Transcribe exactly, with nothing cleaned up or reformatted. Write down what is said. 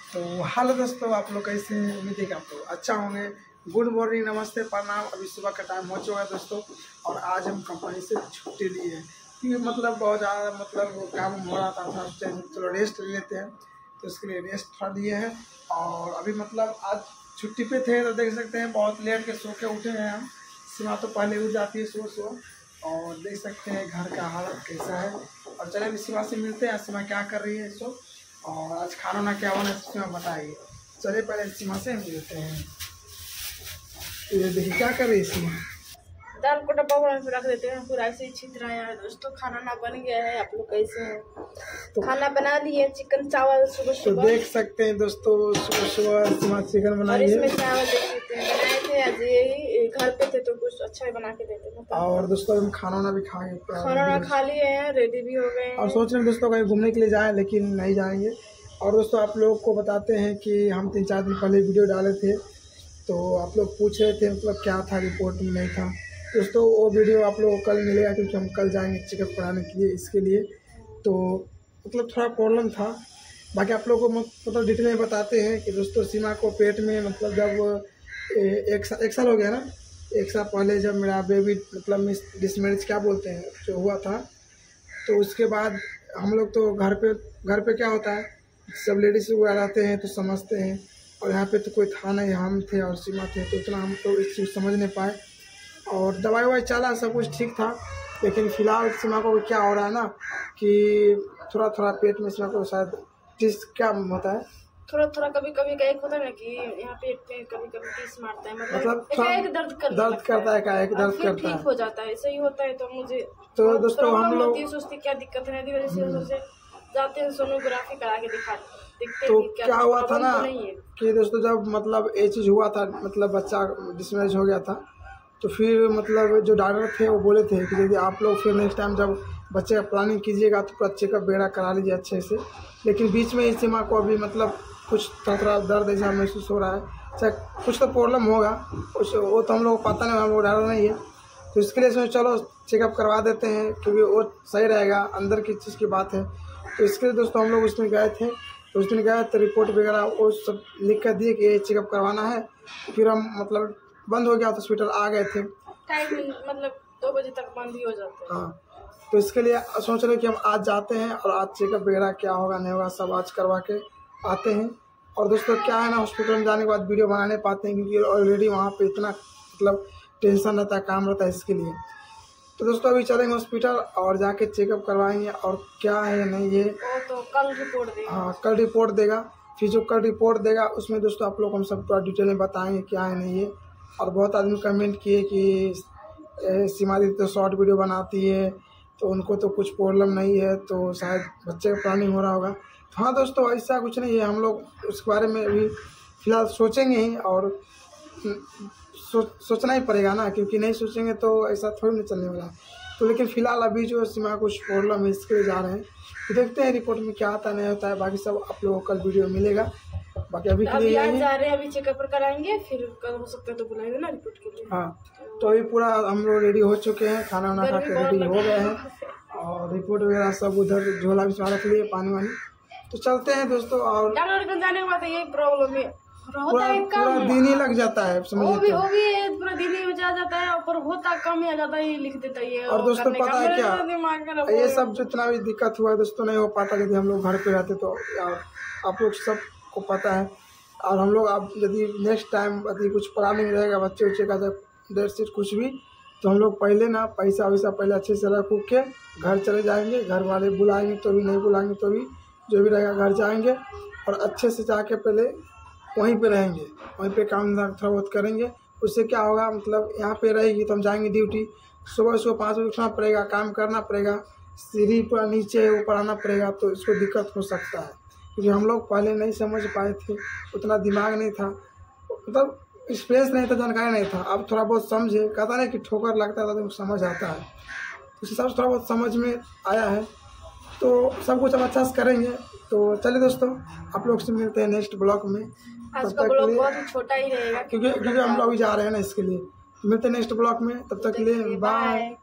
तो हेलो दोस्तों, आप लोग कैसे हैं? उम्मीद है कि आप लोग अच्छा होंगे। गुड मॉर्निंग, नमस्ते, प्रणाम। अभी सुबह का टाइम हो चुका है दोस्तों, और आज हम कंपनी से छुट्टी लिए हैं क्योंकि मतलब बहुत ज़्यादा मतलब काम हो रहा था, था चलो रेस्ट ले लेते हैं, तो इसके लिए रेस्ट थोड़ा लिए हैं। और अभी मतलब आज छुट्टी पे थे तो देख सकते हैं बहुत लेट के सो के उठे हैं हम। सीमा तो पहले उठ जाती है सो सो और देख सकते हैं घर का हालत कैसा है। और चले अभी सीमा से मिलते हैं, सीमा क्या कर रही है सो, और आज खाना ना क्या होना है सीमा बताइए। चलिए पहले सीमा से मिलते हैं। ये देखिए क्या कर रही है सीमा। दाल को डब्बा में रख देते हैं, पूरा ऐसे ही छित रहा है दोस्तों। खाना ना बन गया है, आप लोग कैसे हैं? तो खाना बना लिए, चिकन चावल सुबह सुबह। तो देख सकते हैं दोस्तों सुबह सुबह सीमा चिकन बनाई है। और इसमें चावल देख सकते हैं बनाए थे आज, यही घर पे थे तो कुछ अच्छा ही बना के देते हैं। और दोस्तों हम खाना ना भी खा गए, खाना ना खा लिए हैं, रेडी भी हो गए। और सोच रहे हैं दोस्तों कहीं घूमने के लिए जाएं, लेकिन नहीं जाएंगे। और दोस्तों आप लोगों को बताते हैं कि हम तीन चार दिन पहले वीडियो डाले थे, तो आप लोग पूछ रहे थे मतलब क्या था, रिपोर्ट में नहीं था दोस्तों। वो वीडियो आप लोगों को कल मिलेगा क्योंकि हम कल जाएंगे चेकअप कराने के लिए, इसके लिए तो मतलब थोड़ा प्रॉब्लम था। बाकी आप लोगों को मतलब डिटेल में बताते हैं कि दोस्तों सीमा को पेट में मतलब जब एक साल एक साल हो गया ना, एक साल पहले जब मेरा बेबी मतलब मिस डिसमैरिज क्या बोलते हैं जो हुआ था, तो उसके बाद हम लोग तो घर पे घर पे क्या होता है, सब लेडीज़ वगैरह रहते हैं तो समझते हैं। और यहाँ पे तो कोई था नहीं, हम थे और सीमा थे, तो उतना हम तो इस चीज़ समझ नहीं पाए। और दवाई ववाई चला, सब कुछ ठीक था, लेकिन फ़िलहाल सीमा को क्या हो रहा है ना कि थोड़ा थोड़ा पेट में सीमा को शायद टिस क्या होता है, थोड़ा थोड़ा कभी कभी का एक होता है ना कि यहाँ पेट में कभी कभी टिस मारता है, मतलब एक दर्द कर दर्द करता है, का एक दर्द करता है, ठीक हो जाता है, सही होता है। तो मुझे तो दोस्तों हम लोग सोचते क्या दिक्कत है, जैसे जाते हैं सोनोग्राफी करा के दिखा देखते तो क्या, क्या हुआ था ना तो कि दोस्तों जब मतलब ये चीज़ हुआ था, मतलब बच्चा डिसमैरिज हो गया था, तो फिर मतलब जो डॉक्टर थे वो बोले थे कि यदि आप लोग फिर नेक्स्ट टाइम जब बच्चे का प्लानिंग कीजिएगा तो पूरा चेकअप वगैरह करा लीजिए अच्छे से। लेकिन बीच में इस सीमा को अभी मतलब कुछ थोड़ा दर्द ऐसा महसूस हो रहा है, चाहे कुछ तो प्रॉब्लम होगा, कुछ वो तो हम लोग को पता नहीं, हम लोग डर नहीं है। तो इसके लिए सोच चलो चेकअप करवा देते हैं क्योंकि वो सही रहेगा, अंदर की चीज़ की बात है। तो इसके लिए दोस्तों हम लोग उसमें गए थे, तो उस दिन गए तो रिपोर्ट वगैरह वो सब लिख कर दिए कि ये चेकअप करवाना है। फिर हम मतलब बंद हो गया तो हॉस्पिटल आ गए थे, टाइम मतलब दो बजे तक बंद ही हो जाता है। हाँ, तो इसके लिए सोच रहे कि हम आज जाते हैं और आज चेकअप वगैरह क्या होगा नहीं होगा सब आज करवा के आते हैं। और दोस्तों क्या है ना, हॉस्पिटल में जाने के बाद वीडियो बना नहीं पाते हैं क्योंकि ऑलरेडी वहाँ पे इतना मतलब टेंशन रहता है, काम रहता है, इसके लिए। तो दोस्तों अभी चलेंगे हॉस्पिटल और जाके चेकअप करवाएंगे और क्या है नहीं ये तो कल रिपोर्ट देगा। हाँ कल रिपोर्ट देगा, फिर जो कल रिपोर्ट देगा उसमें दोस्तों आप लोग हम सब पूरा डिटेल में बताएंगे क्या है नहीं ये। और बहुत आदमी कमेंट किए कि सीमा दीदी तो शॉर्ट वीडियो बनाती है तो उनको तो कुछ प्रॉब्लम नहीं है, तो शायद बच्चे का प्लानिंग हो रहा होगा। तो हाँ दोस्तों ऐसा कुछ नहीं है, हम लोग उसके बारे में अभी फ़िलहाल सोचेंगे ही, और सो, सोचना ही पड़ेगा ना, क्योंकि नहीं सोचेंगे तो ऐसा थोड़ी ना चलने वाला है। तो लेकिन फ़िलहाल अभी जो सीमा कुछ प्रॉब्लम है इसके लिए जा रहे हैं, तो देखते हैं रिपोर्ट में क्या आता नहीं होता है। बाकी सब आप लोगों को कल वीडियो मिलेगा। बाकी अभी के लिए आज जा रहे हैं, अभी चेकअप कराएंगे, फिर कल हो सकता है तो बुलाएंगे ना रिपोर्ट के लिए। हाँ तो अभी पूरा हम लोग रेडी हो चुके हैं, खाना वाना खा के रेडी हो गए हैं, और रिपोर्ट वगैरह सब उधर झोला भी रख लिए, पानी वानी। तो चलते हैं दोस्तों। और डॉक्टर के जाने के बाद यही प्रॉब्लम है, पूरा पूरा दिन ही लग जाता है, समझिए वो भी वो भी पूरा दिन ही हो जाता है, ऊपर होता कम ही आ जाता है, लिख देता है। और दोस्तों पता है क्या, ये सब जितना भी दिक्कत हुआ दोस्तों नहीं हो पाता यदि हम लोग घर पे रहते, तो आप लोग सबको पता है। और हम लोग अब यदि नेक्स्ट टाइम यदि कुछ प्लानिंग रहेगा बच्चे उच्चे का जब डेट शीट कुछ भी, तो हम लोग पहले ना पैसा वैसा पहले अच्छे से रख उख के घर चले जाएंगे, घर वाले बुलाएंगे तो भी, नहीं बुलाएंगे तो भी, जो भी रहेगा घर जाएंगे और अच्छे से जाके पहले वहीं पे रहेंगे, वहीं पे काम थोड़ा बहुत करेंगे। उससे क्या होगा, मतलब यहाँ पे रहेगी तो हम जाएंगे ड्यूटी, सुबह सुबह पाँच बजे उठना पड़ेगा, काम करना पड़ेगा, सीढ़ी पर नीचे ऊपर आना पड़ेगा, तो इसको दिक्कत हो सकता है। क्योंकि हम लोग पहले नहीं समझ पाए थे, उतना दिमाग नहीं था, मतलब स्पेस नहीं था, जानकारी नहीं था। अब थोड़ा बहुत समझे, कहता नहीं कि ठोकर लगता था तो समझ आता है, उस हिसाब से थोड़ा बहुत समझ में आया है, तो सब कुछ हम अच्छा से करेंगे। तो चलिए दोस्तों आप लोग से मिलते हैं नेक्स्ट ब्लॉग में, तब तक के लिए बहुत ही छोटा ही रहेगा क्योंकि क्योंकि हम लोग अभी जा रहे हैं ना, इसके लिए मिलते हैं नेक्स्ट ब्लॉग में, तब तक के लिए बाय।